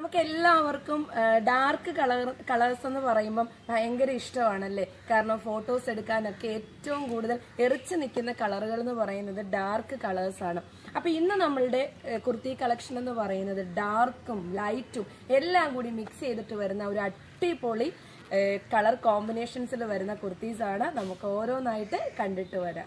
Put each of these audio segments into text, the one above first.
നമുക്ക് എല്ലാവർക്കും dark colours എന്ന് പറയുമ്പം ഭയങ്കര ഇഷ്ടമാണല്ലേ. കാരണം ഫോട്ടോസ് എടുക്കാനൊക്കെ ഏറ്റവും കൂടുതൽ എറിച്ചു നിൽക്കുന്ന കളറുകൾ എന്ന് പറയുന്നത് ഡാർക്ക് കളേഴ്സ് ആണ്. അപ്പൊ ഇന്ന് നമ്മളുടെ കുർത്തി കളക്ഷൻ എന്ന് പറയുന്നത് ഡാർക്കും ലൈറ്റും എല്ലാം കൂടി മിക്സ് ചെയ്തിട്ട് വരുന്ന ഒരു അടിപൊളി കളർ കോമ്പിനേഷൻസിൽ വരുന്ന കുർത്തീസ് ആണ്. നമുക്ക് ഓരോന്നായിട്ട് കണ്ടിട്ട് വരാം.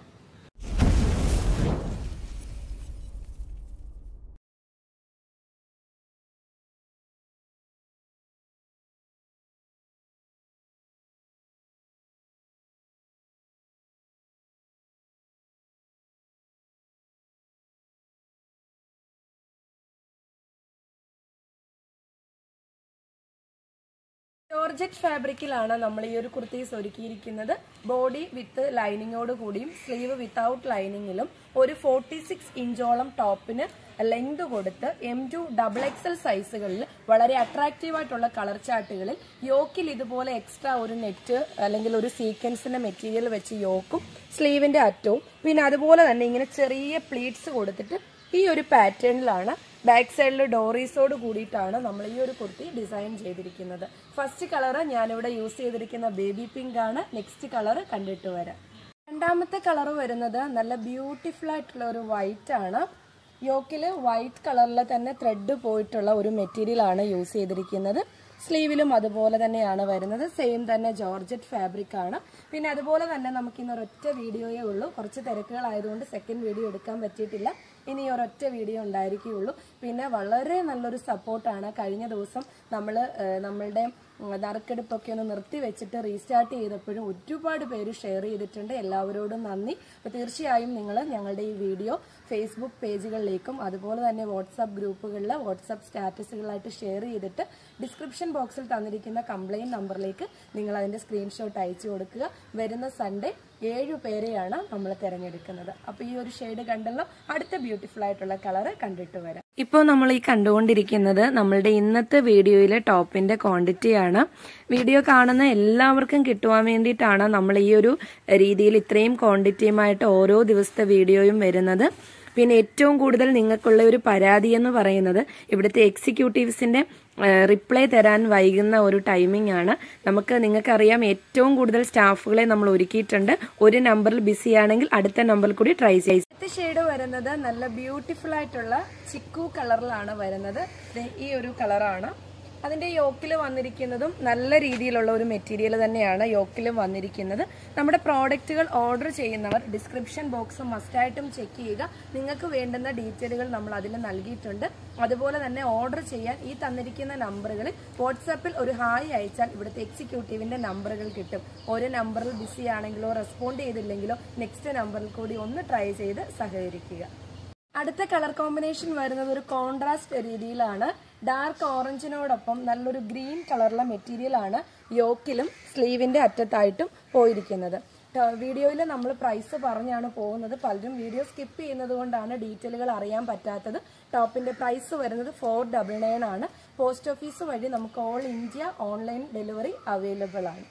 ജോർജറ്റ് ഫാബ്രിക്കിലാണ് നമ്മൾ ഈ ഒരു കുർത്തീസ് ഒരുക്കിയിരിക്കുന്നത്. ബോഡി വിത്ത് ലൈനിങ്ങോട് കൂടിയും സ്ലീവ് വിത്തൗട്ട് ലൈനിങ്ങിലും ഒരു 46 ഇഞ്ചോളം ടോപ്പിന് ലെങ്ത് കൊടുത്ത് M2 XXL സൈസുകളിൽ വളരെ അട്രാക്റ്റീവ് ആയിട്ടുള്ള കളർ ചാർട്ടുകളിൽ യോക്കിൽ ഇതുപോലെ എക്സ്ട്രാ ഒരു നെറ്റ് അല്ലെങ്കിൽ ഒരു സീക്വൻസിന്റെ മെറ്റീരിയൽ വെച്ച് യോക്കും സ്ലീവിന്റെ അറ്റവും പിന്നെ അതുപോലെ തന്നെ ഇങ്ങനെ ചെറിയ പ്ലീറ്റ്സ് കൊടുത്തിട്ട് ഈ ഒരു പാറ്റേണിലാണ് ബാക്ക് സൈഡിൽ ഡോറീസോട് കൂടിയിട്ടാണ് നമ്മൾ ഈ ഒരു കുർത്തി ഡിസൈൻ ചെയ്തിരിക്കുന്നത്. ഫസ്റ്റ് കളർ ഞാനിവിടെ യൂസ് ചെയ്തിരിക്കുന്ന ബേബി പിങ്ക് ആണ്. നെക്സ്റ്റ് കളർ കണ്ടിട്ട് വരാം. രണ്ടാമത്തെ കളർ വരുന്നത് നല്ല ബ്യൂട്ടിഫുൾ ആയിട്ടുള്ള ഒരു വൈറ്റ് ആണ്. യോക്കിൽ വൈറ്റ് കളറിൽ തന്നെ ത്രെഡ് പോയിട്ടുള്ള ഒരു മെറ്റീരിയൽ ആണ് യൂസ് ചെയ്തിരിക്കുന്നത്. സ്ലീവിലും അതുപോലെ തന്നെയാണ് വരുന്നത്. സെയിം തന്നെ ജോർജറ്റ് ഫാബ്രിക് ആണ്. പിന്നെ അതുപോലെ തന്നെ നമുക്ക് ഇന്ന് ഒരൊറ്റ വീഡിയോയേ ഉള്ളൂ. കുറച്ച് തിരക്കുകളായതുകൊണ്ട് സെക്കൻഡ് വീഡിയോ എടുക്കാൻ പറ്റിയിട്ടില്ല. ഇനി ഒരൊറ്റ വീഡിയോ ഉണ്ടായിരിക്കുകയുള്ളൂ. പിന്നെ വളരെ നല്ലൊരു സപ്പോർട്ടാണ്. കഴിഞ്ഞ ദിവസം നമ്മളുടെ നറുക്കെടുപ്പൊക്കെ ഒന്ന് നിർത്തി വെച്ചിട്ട് റീസ്റ്റാർട്ട് ചെയ്തപ്പോഴും ഒരുപാട് പേര് ഷെയർ ചെയ്തിട്ടുണ്ട്. എല്ലാവരോടും നന്ദി. അപ്പോൾ തീർച്ചയായും നിങ്ങൾ ഞങ്ങളുടെ ഈ വീഡിയോ ഫേസ്ബുക്ക് പേജുകളിലേക്കും അതുപോലെ തന്നെ വാട്സാപ്പ് ഗ്രൂപ്പുകളിൽ വാട്സാപ്പ് സ്റ്റാറ്റസുകളായിട്ട് ഷെയർ ചെയ്തിട്ട് ഡിസ്ക്രിപ്ഷൻ ബോക്സിൽ തന്നിരിക്കുന്ന കംപ്ലയിന്റ് നമ്പറിലേക്ക് നിങ്ങൾ അതിന്റെ സ്ക്രീൻഷോട്ട് അയച്ചു കൊടുക്കുക. വരുന്ന സൺഡേ 7 പേരെയാണ് നമ്മൾ തിരഞ്ഞെടുക്കുന്നത്. അപ്പൊ ഈ ഒരു ഷെയ്ഡ് കണ്ടല്ലോ. അടുത്ത ബ്യൂട്ടിഫുൾ ആയിട്ടുള്ള കളർ കണ്ടിട്ട് വരാം. ഇപ്പോൾ നമ്മൾ ഈ കണ്ടുകൊണ്ടിരിക്കുന്നത് നമ്മളുടെ ഇന്നത്തെ വീഡിയോയിലെ ടോപ്പിന്റെ ക്വാണ്ടിറ്റിയാണ്. വീഡിയോ കാണുന്ന എല്ലാവർക്കും കിട്ടുവാൻ വേണ്ടിയിട്ടാണ് നമ്മൾ ഈ ഒരു രീതിയിൽ ഇത്രയും ക്വാണ്ടിറ്റിയുമായിട്ട് ഓരോ ദിവസത്തെ വീഡിയോയും വരുന്നത്. പിന്നെ ഏറ്റവും കൂടുതൽ നിങ്ങൾക്കുള്ള ഒരു പരാതി എന്ന് പറയുന്നത് ഇവിടുത്തെ എക്സിക്യൂട്ടീവ്സിന്റെ റിപ്ലൈ തരാൻ വൈകുന്ന ഒരു ടൈമിംഗ് ആണ്. നിങ്ങൾക്കറിയാം ഏറ്റവും കൂടുതൽ സ്റ്റാഫുകളെ നമ്മൾ ഒരുക്കിയിട്ടുണ്ട്. ഒരു നമ്പറിൽ ബിസി ആണെങ്കിൽ അടുത്ത നമ്പറിൽ കൂടി ട്രൈ ചെയ്യും. അടുത്ത ഷെയ്ഡ് വരുന്നത് നല്ല ബ്യൂട്ടിഫുൾ ആയിട്ടുള്ള ചിക്കു കളറിലാണ് വരുന്നത്. ഈ ഒരു കളറാണ്. അതിന്റെ യോക്കിൽ വന്നിരിക്കുന്നതും നല്ല രീതിയിലുള്ള ഒരു മെറ്റീരിയൽ തന്നെയാണ് യോക്കിൽ വന്നിരിക്കുന്നത്. നമ്മുടെ പ്രോഡക്റ്റുകൾ ഓർഡർ ചെയ്യുന്നവർ ഡിസ്ക്രിപ്ഷൻ ബോക്സ് മസ്റ്റായിട്ടും ചെക്ക് ചെയ്യുക. നിങ്ങൾക്ക് വേണ്ടുന്ന ഡീറ്റെയിലുകൾ നമ്മൾ അതിൽ നൽകിയിട്ടുണ്ട്. അതുപോലെ തന്നെ ഓർഡർ ചെയ്യാൻ ഈ തന്നിരിക്കുന്ന നമ്പറുകളിൽ വാട്സാപ്പിൽ ഒരു ഹായ് അയച്ചാൽ ഇവിടുത്തെ എക്സിക്യൂട്ടീവിന്റെ നമ്പറുകൾ കിട്ടും. ഒരു നമ്പറിൽ ബിസി ആണെങ്കിലോ റെസ്പോണ്ട് ചെയ്തില്ലെങ്കിലോ നെക്സ്റ്റ് നമ്പറിൽ കൂടി ഒന്ന് ട്രൈ ചെയ്ത് സഹകരിക്കുക. അടുത്ത കളർ കോമ്പിനേഷൻ വരുന്നത് ഒരു കോൺട്രാസ്റ്റ് രീതിയിലാണ്. ഡാർക്ക് ഓറഞ്ചിനോടൊപ്പം നല്ലൊരു ഗ്രീൻ കളറിലെ മെറ്റീരിയൽ ആണ് യോക്കിലും സ്ലീവിന്റെ അറ്റത്തായിട്ടും പോയിരിക്കുന്നത്. വീഡിയോയിൽ നമ്മൾ പ്രൈസ് പറഞ്ഞാണ് പോകുന്നത്. പലരും വീഡിയോ സ്കിപ്പ് ചെയ്യുന്നത് കൊണ്ടാണ് ഡീറ്റെയിലുകൾ അറിയാൻ പറ്റാത്തത്. ടോപ്പിന്റെ പ്രൈസ് വരുന്നത് 499 ആണ്. പോസ്റ്റ് ഓഫീസ് വഴി നമുക്ക് all India online delivery available ആണ്.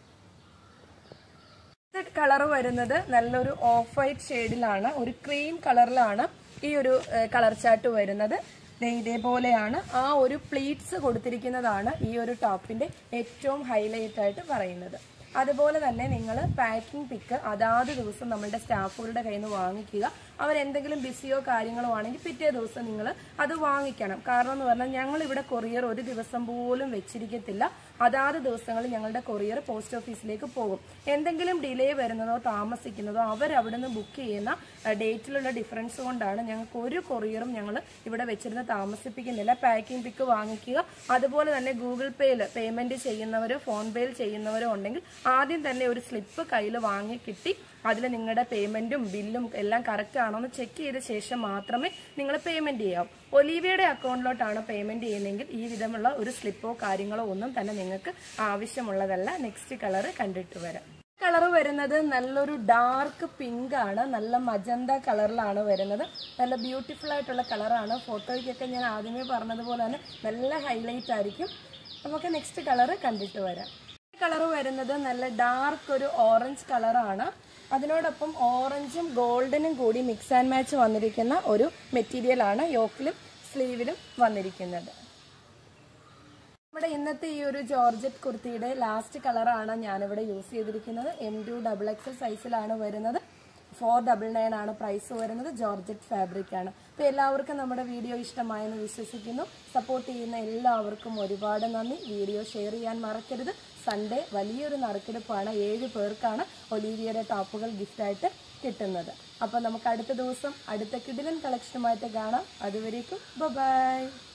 കളർ വരുന്നത് നല്ലൊരു ഓഫ് വൈറ്റ് ഷെയ്ഡിലാണ്. ഒരു ക്രീം കളറിലാണ് ഈ ഒരു കളർ ചാർട്ട് വരുന്നത്. ഇതേപോലെയാണ് ആ ഒരു പ്ലീറ്റ്സ് കൊടുത്തിരിക്കുന്നതാണ് ഈ ഒരു ടോപ്പിന്റെ ഏറ്റവും ഹൈലൈറ്റ് ആയിട്ട് പറയുന്നത്. അതുപോലെ തന്നെ നിങ്ങൾ പാക്കിംഗ് പിക്ക് അതാത് ദിവസം നമ്മളുടെ സ്റ്റാഫുകളുടെ കയ്യിൽ നിന്ന് വാങ്ങിക്കുക. അവരെന്തെങ്കിലും ബിസിയോ കാര്യങ്ങളോ ആണെങ്കിൽ പിറ്റേ ദിവസം നിങ്ങൾ അത് വാങ്ങിക്കണം. കാരണം എന്ന് പറഞ്ഞാൽ ഞങ്ങൾ ഇവിടെ കൊറിയർ ഒരു ദിവസം പോലും വെച്ചിരിക്കത്തില്ല. അതാത് ദിവസങ്ങളിൽ ഞങ്ങളുടെ കൊറിയർ പോസ്റ്റ് ഓഫീസിലേക്ക് പോകും. എന്തെങ്കിലും ഡിലേ വരുന്നതോ താമസിക്കുന്നതോ അവരവിടുന്ന് ബുക്ക് ചെയ്യുന്ന ഡേറ്റിലുള്ള ഡിഫറൻസ് കൊണ്ടാണ് ഞങ്ങൾക്ക് ഒരു കൊറിയറും ഞങ്ങൾ ഇവിടെ വെച്ചിരുന്ന് താമസിപ്പിക്കുന്നില്ല. പാക്കിംഗ് പിക്ക് വാങ്ങിക്കുക. അതുപോലെ തന്നെ ഗൂഗിൾ പേയിൽ പേയ്മെന്റ് ചെയ്യുന്നവരോ ഫോൺ പേയിൽ ചെയ്യുന്നവരോ ഉണ്ടെങ്കിൽ ആദ്യം തന്നെ ഒരു സ്ലിപ്പ് കയ്യിൽ വാങ്ങി കിട്ടി അതിൽ നിങ്ങളുടെ പേയ്മെന്റും ബില്ലും എല്ലാം കറക്റ്റ് ആണോ എന്ന് ചെക്ക് ചെയ്ത ശേഷം മാത്രമേ നിങ്ങൾ പേയ്മെന്റ് ചെയ്യാവൂ. ഒലീവിയയുടെ അക്കൗണ്ടിലോട്ടാണ് പേയ്മെന്റ് ചെയ്യുന്നതെങ്കിൽ ഈ വിധമുള്ള ഒരു സ്ലിപ്പോ കാര്യങ്ങളോ ഒന്നും തന്നെ നിങ്ങൾക്ക് ആവശ്യമുള്ളതല്ല. നെക്സ്റ്റ് കളർ കണ്ടിട്ട് വരാം. കളർ വരുന്നത് നല്ലൊരു ഡാർക്ക് പിങ്ക് ആണ്. നല്ല മജന്ത കളറിലാണ് വരുന്നത്. നല്ല ബ്യൂട്ടിഫുൾ ആയിട്ടുള്ള കളറാണ്. ഫോട്ടോയ്ക്കൊക്കെ ഞാൻ ആദ്യമേ പറഞ്ഞതുപോലെ തന്നെ നല്ല ഹൈലൈറ്റ് ആയിരിക്കും. നമുക്ക് നെക്സ്റ്റ് കളർ കണ്ടിട്ട് വരാം. കളർ വരുന്നത് നല്ല ഡാർക്ക് ഒരു ഓറഞ്ച് കളറാണ്. അതിനോടൊപ്പം ഓറഞ്ചും ഗോൾഡനും കൂടി മിക്സ് ആൻഡ് മാച്ച് വന്നിരിക്കുന്ന ഒരു മെറ്റീരിയൽ ആണ് യോക്കിലും സ്ലീവിലും വന്നിരിക്കുന്നത്. ഇന്നത്തെ ഈ ഒരു ജോർജറ്റ് കുർത്തിയുടെ ലാസ്റ്റ് കളറാണ് ഞാനിവിടെ യൂസ് ചെയ്തിരിക്കുന്നത്. M2XXL സൈസിലാണ് വരുന്നത്. 499 ആണ് പ്രൈസ് വരുന്നത്. ജോർജറ്റ് ഫാബ്രിക് ആണ്. അപ്പോൾ എല്ലാവർക്കും നമ്മുടെ വീഡിയോ ഇഷ്ടമായെന്ന് വിശ്വസിക്കുന്നു. സപ്പോർട്ട് ചെയ്യുന്ന എല്ലാവർക്കും ഒരുപാട് നന്ദി. വീഡിയോ ഷെയർ ചെയ്യാൻ മറക്കരുത്. സൺഡേ വലിയൊരു നറുക്കെടുപ്പാണ്. 7 പേർക്കാണ് ഒലീവിയയുടെ ടോപ്പുകൾ ഗിഫ്റ്റായിട്ട് കിട്ടുന്നത്. അപ്പോൾ നമുക്ക് അടുത്ത ദിവസം അടുത്ത കിടിലൻ കളക്ഷനുമായിട്ട് കാണാം. അതുവരേക്കും ബൈ.